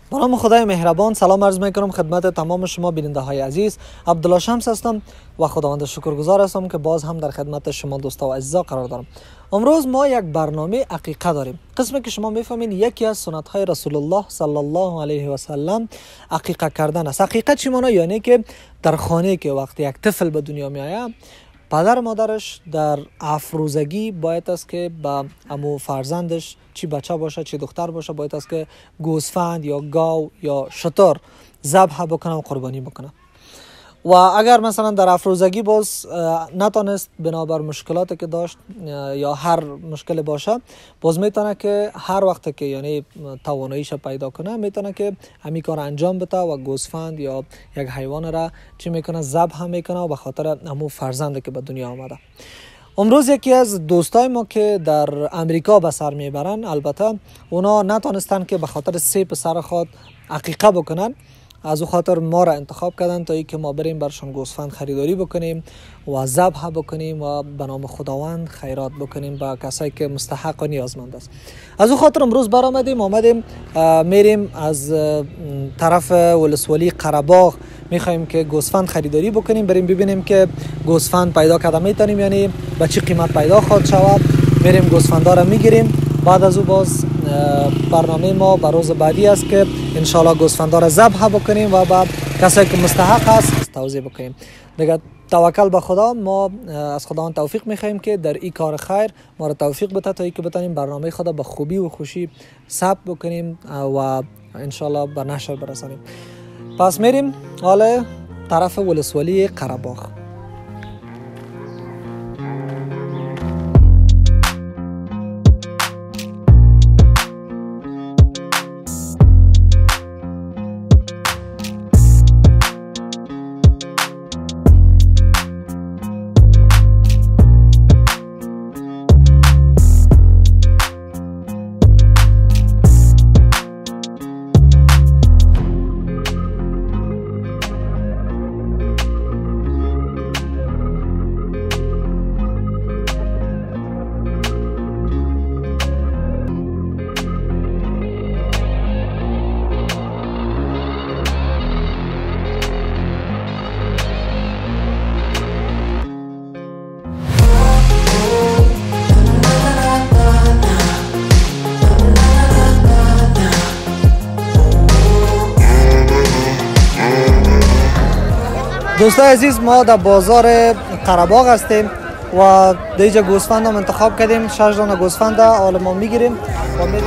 به نام خدای مهربان سلام عرض میکنم خدمت تمام شما بیننده های عزیز. عبدالله شمس هستم و خداوند شکرگزار هستم که باز هم در خدمت شما دوستا و عزیزا قرار دارم. امروز ما یک برنامه عقیقه داریم. قسمی که شما میفهمین یکی از سنت های رسول الله صلی الله علیه و سلم عقیقه کردن است. عقیقه چی معنی؟ یعنی که در خانه که وقتی یک طفل به دنیا می آید، پدر مادرش در افروزگی باید است که با امو فرزندش چی بچه باشه چی دختر باشه باید است که گوسفند یا گاو یا شتر ذبح بکنه و قربانی بکنه. و اگر مثلا در افروزگی باز نتونست بنابر مشکلاتی که داشت یا هر مشکل باشه، باز میتونه که هر وقت که یعنی تواناییش پیدا کنه میتونه که همین کار انجام بده و گوسفند یا یک حیوان را چی میکنه ذبح میکنه و به خاطر همون فرزندی که به دنیا آمده. امروز یکی از دوستای ما که در امریکا به سر میبرن، البته اونا نتونستن که به خاطر 3 پسر خود عقیقه بکنن، از او خاطر ما را انتخاب کردن تا اینکه ما بریم برشان گوسفند خریداری بکنیم و ذبح بکنیم و به نام خداوند خیرات بکنیم با کسایی که مستحق و نیازمند است. از او خاطر امروز آمدیم میریم از طرف ولسوالی قره‌باغ، میخوایم که گوسفند خریداری بکنیم، بریم ببینیم که گوسفند پیدا کرده میتونیم یعنی به چه قیمت پیدا خواهد شود. میریم گوسفندا را میگیریم، بعد از او باز برنامه ما بر روز بعدی است که انشالله گوسفندا را ذبح بکنیم و بعد کسایی که مستحق است توزیع بکنیم. دیگه توکل به خدا، ما از خداوند توفیق میخوایم که در این کار خیر ما را توفیق بده تا اینکه بتونیم برنامه خدا به خوبی و خوشی ثبت بکنیم و انشالله به نشر برسانیم. پس میریم حالا طرف ولسوالی قره‌باغ. دوستای عزیز، ما در بازار قره‌باغ هستیم و دیجا گوسفند هم انتخاب کردیم. 6 دانه گوسفند حالا ما میگیریم و میریم.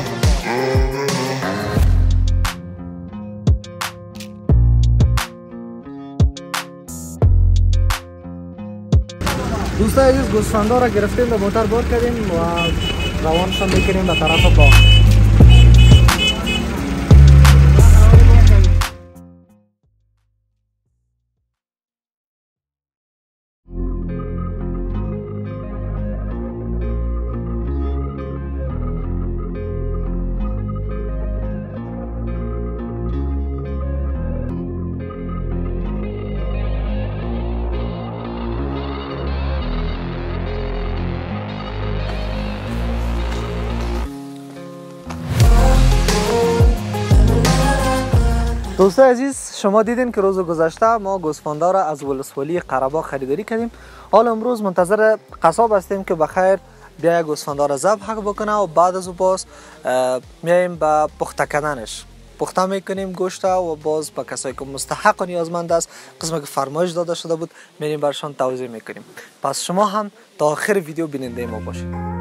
دوستای عزیز، گوسفندا را گرفتیم، به موتر بار کردیم و روانشان میکنیم به طرف باغ. دوستای عزیز، شما دیدین که روز گذشته ما گوسفندا را از ولسوالی قره‌باغ خریداری کردیم. حالا امروز منتظر قصاب هستیم که بخیر بیا گوسفندا را ذبح بکنه و بعد از او باز میایم به پخته کردنش. پخته میکنیم گوشت و باز به کسایی که مستحق و نیازمند است، قسمی که فرمایش داده شده بود، میریم برشان توزیع میکنیم. پس شما هم تا آخر ویدیو بیننده ما باشید.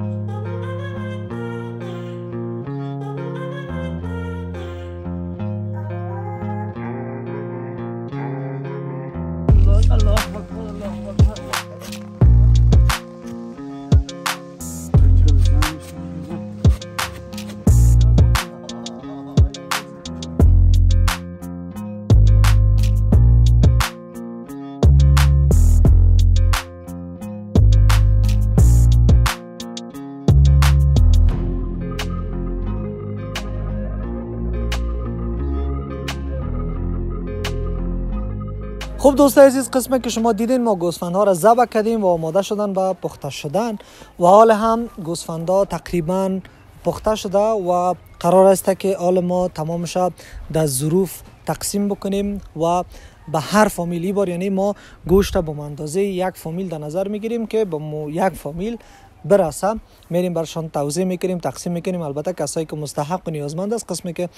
خب دوستای عزیز، قسمی که شما دیدین ما گوسفندها را ذبح کردیم و آماده شدن به پخته شدن و حال هم گوسفندها تقریبا پخته شده و قرار است که آل ما تمامش در ظروف تقسیم بکنیم و به هر فامیلی بار، یعنی ما گوشت به اندازه یک فامیل در نظر میگیریم که به یک فامیل برسه، میریم برشان توزیع میکنیم، تقسیم میکنیم. البته کسایی که مستحق و نیازمند است، قسمی که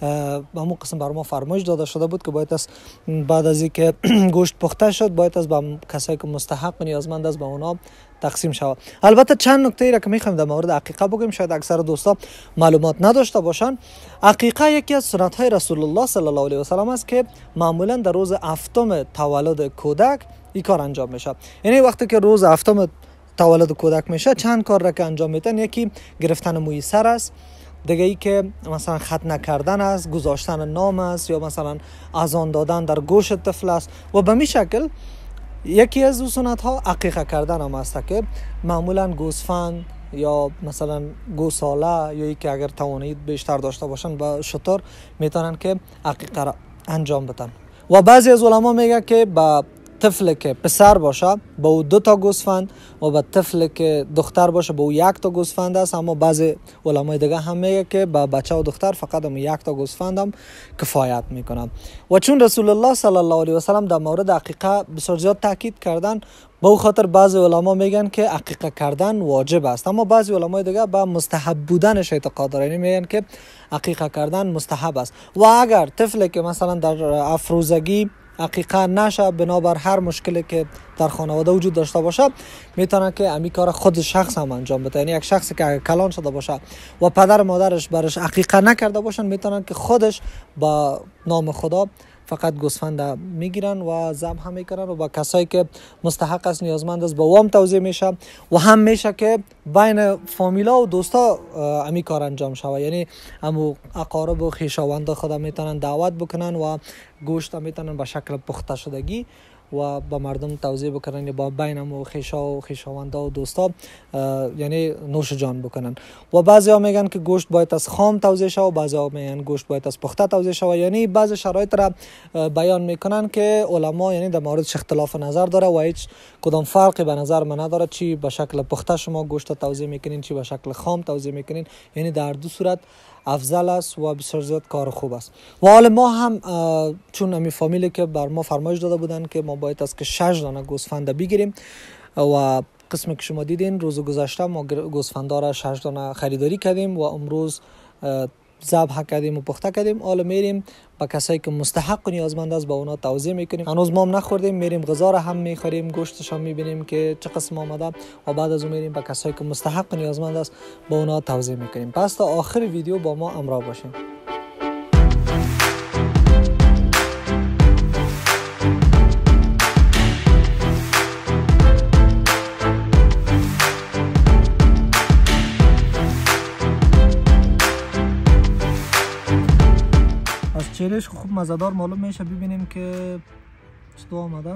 همون قسم بر ما فرمایش داده شده بود که باید از بعد از اینکه گوشت پخته شد باید از به کسایی که مستحق و نیازمند است به اونا تقسیم شود. البته چند نکته ای را که میخوایم در مورد عقیقه بگیم، شاید اکثر دوستا معلومات نداشته باشن. عقیقه یکی از سنت های رسول الله صلی الله علیه و سلم است که معمولا در روز هفتم تولد کودک این کار انجام میشه. یعنی وقتی که روز هفتم تولد کودک میشه چند کار را که انجام میتن، یکی گرفتن موی سر است، دیگه ای که مثلا ختنه کردن است، گذاشتن نام است، یا مثلا اذان دادن در گوش طفل است. و به می شکل یکی از اون سنت ها عقیقه کردن هم است که معمولا گوسفند یا مثلا گوساله یا ای که اگر توانید بیشتر داشته باشن با شتر میتونن که عقیقه را انجام بدن. و بعضی از علما میگه که با طفل که پسر باشه با او 2 تا گوسفند و با طفل که دختر باشه با او 1 تا گوسفند است. اما بعضی علمای دیگه هم میگه که با بچه و دختر فقط هم 1 تا گوسفند هم کفایت میکنه. و چون رسول الله صلی الله علیه و سلم در مورد عقیقه بسیار زیاد تاکید کردن، با خاطر بعضی علما میگن که عقیقه کردن واجب است، اما بعضی علمای دیگه با مستحب بودنش اعتقاد دارن، میگن که عقیقه کردن مستحب است. و اگر طفل که مثلا در افروزگی عقیقه نشه بنابر هر مشکلی که در خانواده وجود داشته باشه، میتونه که امی کار خود شخص هم انجام بده. یعنی یک شخصی که کلان شده باشه و پدر مادرش برش عقیقه نکرده باشن، میتونن که خودش با نام خدا فقط گوسفند میگیرن و ذبح هم میکنن و با کسایی که مستحق است نیازمند است با وام توزیع میشه. و هم میشه که بین فامیلا و دوستا امی کار انجام شود، یعنی همو اقارب و خویشاوند خود میتونن دعوت بکنن و گوشت میتونن به شکل پخته شدگی و با مردم توزیع بکنن، یا با بین خویشا و خویشاوندا و دوستا یعنی نوش جان بکنن. و بعضی ها میگن که گوشت باید از خام توزیع شود، و بعضی ها میگن گوشت باید از پخته توزیع شود. یعنی بعضی شرایط را بیان میکنن که علما یعنی در موردش اختلاف نظر داره و هیچ کدام فرقی به نظر من نداره چی به شکل پخته شما گوشت توزیع میکنین چی به شکل خام توزیع میکنین. یعنی در دو صورت افضل است و بسیار زیاد کار خوب است. و حال ما هم چون امی فامیلی که بر ما فرمایش داده بودن که ما باید از که 6 دانه گوسفند بگیریم و قسمی که شما دیدین روز گذشته ما گوسفندا را 6 دانه خریداری کردیم و امروز ذبح کردیم و پخته کردیم. حالا میریم با کسایی که مستحق و نیازمند است با اونا توزیع میکنیم. هنوز ما هم نخوردیم، میریم غذا را هم میخوریم، گوشتش هم میبینیم که چه قسم آمده و بعد از اون میریم با کسایی که مستحق و نیازمند است با اونا توزیع میکنیم. پس تا آخر ویدیو با ما همراه باشین. چهرهش خوب مزدار معلوم میشه. ببینیم که چطور آمده.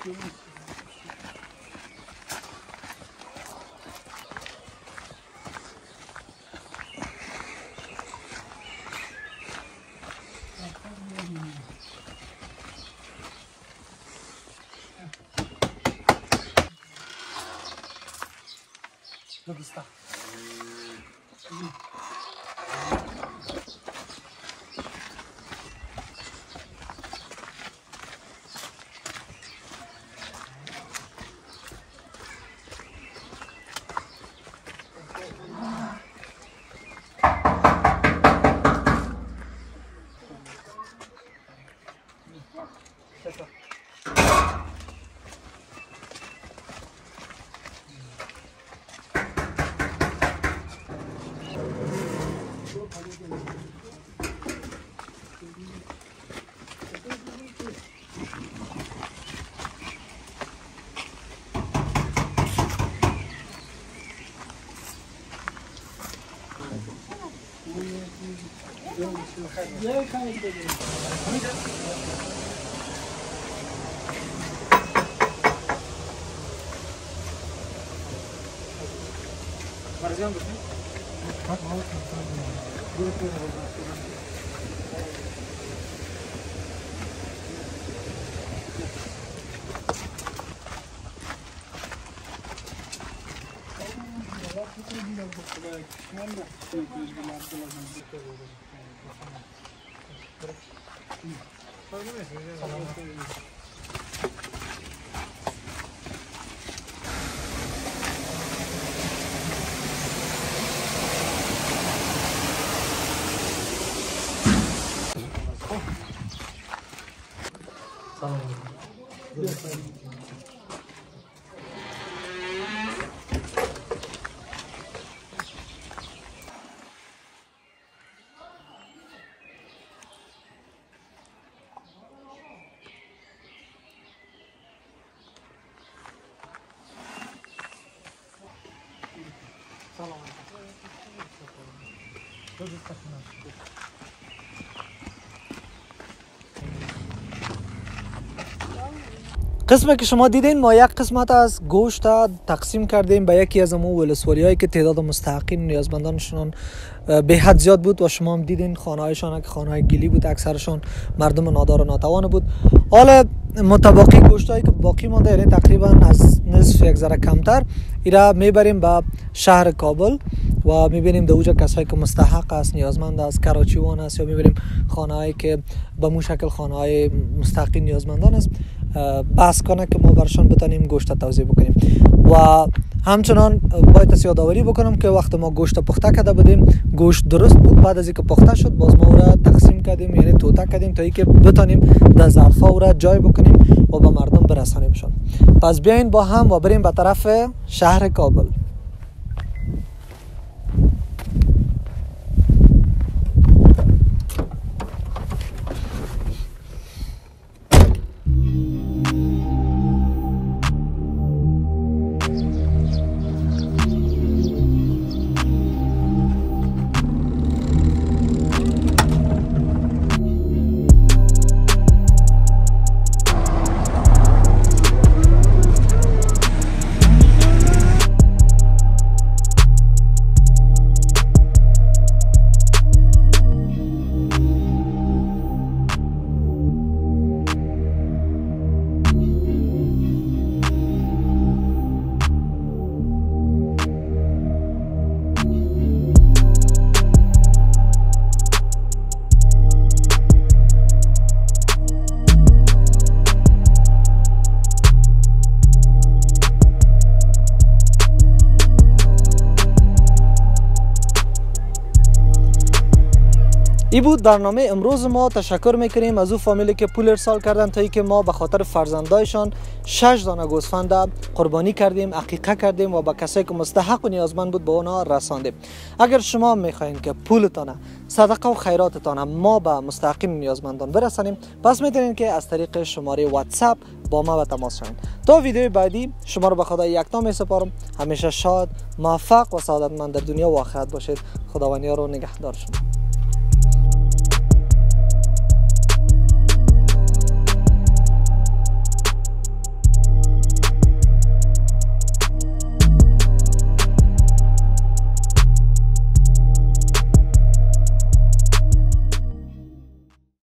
قسمی که شما دیدین ما یک قسمت از گوشت تقسیم کردیم به یکی از امو ولسوالی‌هایی که تعداد مستحقین نیازمندانشون به حد زیاد بود و شما هم دیدین خانه‌هایشان که خانه‌های گلی بود، اکثرشون مردم نادار و ناتوان بود. حالا متباقی گوشتایی که باقی مانده، یعنی تقریبا از نصف یک ذره کمتر، ایرا میبریم به شهر کابل و میبینیم دوجا کسایی که مستحق است، نیازمند است، کراچیوان است، یا میبریم خانه‌هایی که به مو شکل خانه‌های مستحقین نیازمندان است بحث کنه که ما برشان بتانیم گوشت توزیع بکنیم. و همچنان باید از یادآوری بکنم که وقت ما گوشت پخته کرده بودیم، گوشت درست بود، بعد از اینکه پخته شد باز ما او را تقسیم کردیم، یعنی توته کردیم تا اینکه بتانیم در ظرفا او را جای بکنیم و به مردم برسانیمشون. پس بیاین با هم و بریم به طرف شهر کابل. ای بود برنامه امروز ما. تشکر میکنیم از او فامیلی که پول ارسال کردن تا ای که ما به خاطر فرزندایشان 6 دانه گوسفند قربانی کردیم، عقیقه کردیم و با کسایی که مستحق و نیازمند بود به اونا رساندیم. اگر شما میخواین که پولتان، صدقه و خیراتتان ما به مستحقین نیازمندان برسانیم، پس میتونین که از طریق شماره واتساپ با ما به تماس شوین. تا ویدیو بعدی شما رو به خدای یکتا میسپارم. همیشه شاد، موفق و سعادتمند در دنیا و آخرت باشید. خداوند یار و نگهدار شما.